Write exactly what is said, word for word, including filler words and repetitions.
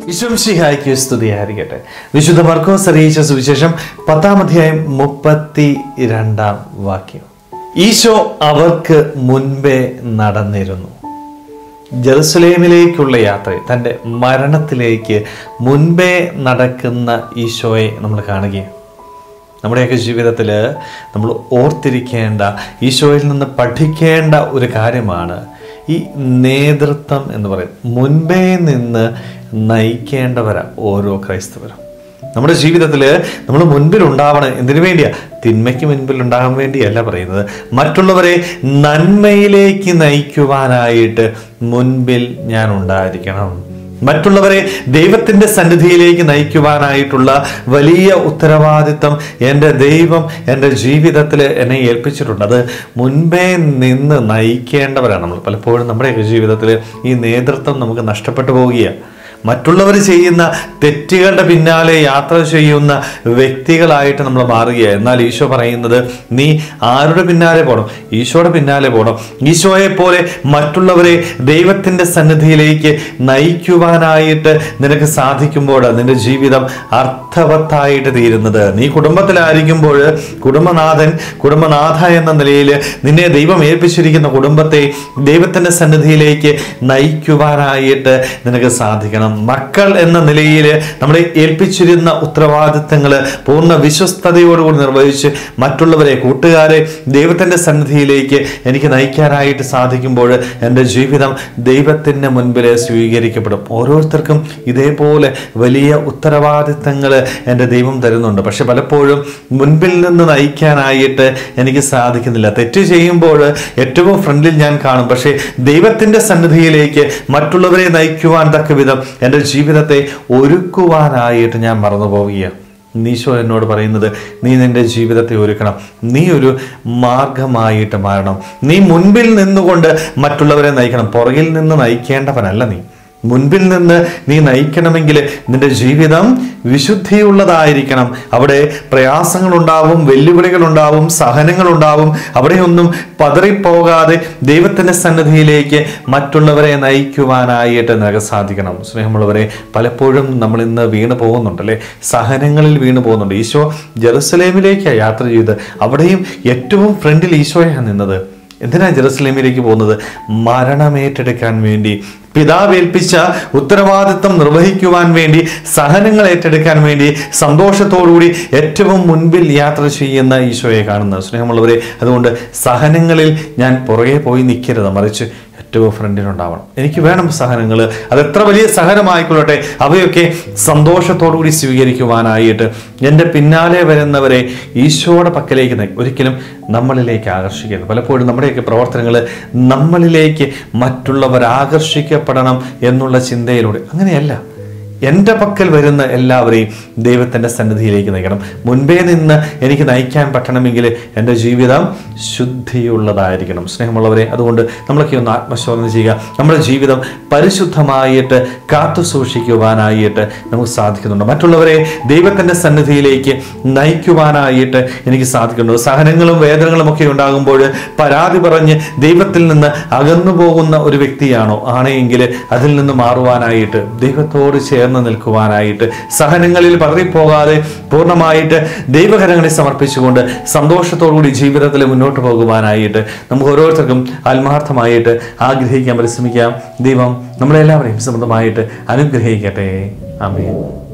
ഈശോമിശിഹായ്ക്ക് സ്തുതിയായിരിക്കട്ടെ. വിശുദ്ധ മർക്കോസ് അറിയിച്ച സുവിശേഷം പത്താം അധ്യായം മുപ്പത്തി രണ്ടാം വാക്യം. ഈശോ അവർക്ക് മുൻപേ നടന്നിരുന്നു. ജെറുസലേമിലേക്കുള്ള യാത്ര, തൻ്റെ മരണത്തിലേക്ക് മുൻപേ നടക്കുന്ന ഈശോയെ നമ്മൾ കാണുകയാണ്. നമ്മുടെയൊക്കെ ജീവിതത്തിൽ നമ്മൾ ഓർത്തിരിക്കേണ്ട, ഈശോയിൽ നിന്ന് പഠിക്കേണ്ട ഒരു കാര്യമാണ് ഈ നേതൃത്വം എന്ന് പറയും. മുൻപേ നിന്ന് നയിക്കേണ്ടവരാ ഓരോ ക്രൈസ്തവരും. നമ്മുടെ ജീവിതത്തിൽ നമ്മൾ മുൻപിൽ ഉണ്ടാവണം. എന്തിനു വേണ്ടിയാ? തിന്മയ്ക്ക് മുൻപിൽ ഉണ്ടാകാൻ വേണ്ടിയല്ല പറയുന്നത്, മറ്റുള്ളവരെ നന്മയിലേക്ക് നയിക്കുവാനായിട്ട് മുൻപിൽ ഞാൻ ഉണ്ടായിരിക്കണം. മറ്റുള്ളവരെ ദൈവത്തിൻ്റെ സന്നിധിയിലേക്ക് നയിക്കുവാനായിട്ടുള്ള വലിയ ഉത്തരവാദിത്വം എൻ്റെ ദൈവം എൻ്റെ ജീവിതത്തിൽ എന്നെ ഏൽപ്പിച്ചിട്ടുണ്ട്. അത് മുൻപേ നിന്ന് നയിക്കേണ്ടവരാണ് നമ്മൾ. പലപ്പോഴും നമ്മുടെയൊക്കെ ജീവിതത്തിൽ ഈ നേതൃത്വം നമുക്ക് നഷ്ടപ്പെട്ടു പോവുകയാണ്. മറ്റുള്ളവർ ചെയ്യുന്ന തെറ്റുകളുടെ പിന്നാലെ യാത്ര ചെയ്യുന്ന വ്യക്തികളായിട്ട് നമ്മൾ മാറുകയാണ്. എന്നാൽ ഈശോ പറയുന്നത്, നീ ആരുടെ പിന്നാലെ പോകണം? ഈശോയുടെ പിന്നാലെ പോകണം. ഈശോയെ പോലെ മറ്റുള്ളവരെ ദൈവത്തിൻ്റെ സന്നിധിയിലേക്ക് നയിക്കുവാനായിട്ട് നിനക്ക് സാധിക്കുമ്പോൾ നിന്റെ ജീവിതം അർത്ഥവത്തായിട്ട് തീരുന്നത്. നീ കുടുംബത്തിലായിരിക്കുമ്പോൾ കുടുംബനാഥൻ കുടുംബനാഥ എന്ന നിലയിൽ നിന്നെ ദൈവം ഏൽപ്പിച്ചിരിക്കുന്ന കുടുംബത്തെ ദൈവത്തിൻ്റെ സന്നിധിയിലേക്ക് നയിക്കുവാനായിട്ട് നിനക്ക് സാധിക്കണം. മക്കൾ എന്ന നിലയിൽ നമ്മളെ ഏൽപ്പിച്ചിരുന്ന ഉത്തരവാദിത്തങ്ങൾ പൂർണ്ണ വിശ്വസ്തയോടുകൂടി നിർവഹിച്ച് മറ്റുള്ളവരെ, കൂട്ടുകാരെ ദൈവത്തിൻ്റെ സന്നിധിയിലേക്ക് എനിക്ക് നയിക്കാനായിട്ട് സാധിക്കുമ്പോൾ എൻ്റെ ജീവിതം ദൈവത്തിൻ്റെ മുൻപിൽ സ്വീകരിക്കപ്പെടും. ഓരോരുത്തർക്കും ഇതേപോലെ വലിയ ഉത്തരവാദിത്തങ്ങൾ എൻ്റെ ദൈവം തരുന്നുണ്ട്. പക്ഷെ പലപ്പോഴും മുൻപിൽ നിന്ന് നയിക്കാനായിട്ട് എനിക്ക് സാധിക്കുന്നില്ല. തെറ്റ് ചെയ്യുമ്പോൾ ഏറ്റവും ഫ്രണ്ടിൽ ഞാൻ കാണും, പക്ഷേ ദൈവത്തിൻ്റെ സന്നിധിയിലേക്ക് മറ്റുള്ളവരെ നയിക്കുവാൻ തക്ക വിധം എൻ്റെ ജീവിതത്തെ ഒരുക്കുവാനായിട്ട് ഞാൻ മറന്നു പോവുകയാണ്. ഈശോ എന്നോട് പറയുന്നത്, നീ നിൻ്റെ ജീവിതത്തെ ഒരുക്കണം. നീ ഒരു മാർഗമായിട്ട് മാറണം. നീ മുൻപിൽ നിന്നുകൊണ്ട് മറ്റുള്ളവരെ നയിക്കണം. പുറകിൽ നിന്ന് നയിക്കേണ്ടവനല്ല നീ. മുൻപിൽ നിന്ന് നീ നയിക്കണമെങ്കിൽ നിന്റെ ജീവിതം വിശുദ്ധിയുള്ളതായിരിക്കണം. അവിടെ പ്രയാസങ്ങളുണ്ടാവും, വെല്ലുവിളികളുണ്ടാവും, സഹനങ്ങളുണ്ടാവും. അവിടെയൊന്നും പതറിപ്പോകാതെ ദൈവത്തിൻ്റെ സന്നിധിയിലേക്ക് മറ്റുള്ളവരെ നയിക്കുവാനായിട്ട് നിനക്ക് സാധിക്കണം. സ്നേഹമുള്ളവരെ, പലപ്പോഴും നമ്മൾ ഇന്ന് വീണ് പോകുന്നുണ്ടല്ലേ, സഹനങ്ങളിൽ വീണ് പോകുന്നുണ്ട്. ഈശോ ജെറുസലേമിലേക്കാണ് യാത്ര ചെയ്ത്. അവിടെയും ഏറ്റവും ഫ്രണ്ടിൽ ഈശോയാണ് നിന്നത്. എന്തിനാണ് ജെറുസലേമിലേക്ക് പോകുന്നത്? മരണമേറ്റെടുക്കാൻ വേണ്ടി, പിതാവ് ഏൽപ്പിച്ച ഉത്തരവാദിത്വം നിർവഹിക്കുവാൻ വേണ്ടി, സഹനങ്ങൾ ഏറ്റെടുക്കാൻ വേണ്ടി സന്തോഷത്തോടുകൂടി ഏറ്റവും മുൻപിൽ യാത്ര ചെയ്യുന്ന ഈശോയെ കാണുന്നത്. സ്നേഹമുള്ളവരെ, അതുകൊണ്ട് സഹനങ്ങളിൽ ഞാൻ പുറകെ പോയി നിൽക്കരുത്, മറിച്ച് ഏറ്റവും ഫ്രണ്ടിലുണ്ടാവണം. എനിക്ക് വേണം സഹനങ്ങൾ. അതെത്ര വലിയ സഹനമായിക്കൊള്ളട്ടെ, അവയൊക്കെ സന്തോഷത്തോടുകൂടി സ്വീകരിക്കുവാനായിട്ട് എൻ്റെ പിന്നാലെ വരുന്നവരെ ഈശോയുടെ പക്കലേക്ക് നയിക്കും. ഒരിക്കലും നമ്മളിലേക്ക് ആകർഷിക്കരുത്. പലപ്പോഴും നമ്മുടെയൊക്കെ പ്രവർത്തനങ്ങൾ നമ്മളിലേക്ക് മറ്റുള്ളവർ ആകർഷിക്കപ്പെടണം എന്നുള്ള ചിന്തയിലൂടെ, അങ്ങനെയല്ല. എൻ്റെ പക്കൽ വരുന്ന എല്ലാവരെയും ദൈവത്തിൻ്റെ സന്നിധിയിലേക്ക് നയിക്കണം. മുൻപേ നിന്ന് എനിക്ക് നയിക്കാൻ പറ്റണമെങ്കിൽ എൻ്റെ ജീവിതം ശുദ്ധിയുള്ളതായിരിക്കണം. സ്നേഹമുള്ളവരെ, അതുകൊണ്ട് നമ്മളൊക്കെ ഒന്ന് ആത്മശോധന ചെയ്യുക. നമ്മുടെ ജീവിതം പരിശുദ്ധമായിട്ട് കാത്തു സൂക്ഷിക്കുവാനായിട്ട് നമുക്ക് സാധിക്കുന്നുണ്ട്. മറ്റുള്ളവരെ ദൈവത്തിൻ്റെ സന്നിധിയിലേക്ക് നയിക്കുവാനായിട്ട് എനിക്ക് സാധിക്കുന്നുണ്ട്. സഹനങ്ങളും വേദനകളും ഒക്കെ ഉണ്ടാകുമ്പോൾ പരാതി പറഞ്ഞ് ദൈവത്തിൽ നിന്ന് അകന്നു പോകുന്ന ഒരു വ്യക്തിയാണോ? ആണെങ്കിൽ അതിൽ നിന്ന് മാറുവാനായിട്ട്, ദൈവത്തോട് ചേർന്ന് നിൽക്കുവാനായിട്ട്, സഹനങ്ങളിൽ പതറിപ്പോകാതെ പൂർണ്ണമായിട്ട് ദൈവകരങ്ങളെ സമർപ്പിച്ചുകൊണ്ട് സന്തോഷത്തോടുകൂടി ജീവിതത്തിൽ മുന്നോട്ട് പോകുവാനായിട്ട് നമുക്ക് ഓരോരുത്തർക്കും ആത്മാർത്ഥമായിട്ട് ആഗ്രഹിക്കാൻ പരിശ്രമിക്കാം. ദൈവം നമ്മളെല്ലാവരെയും സമൃദ്ധമായിട്ട് അനുഗ്രഹിക്കട്ടെ. ആമേൻ.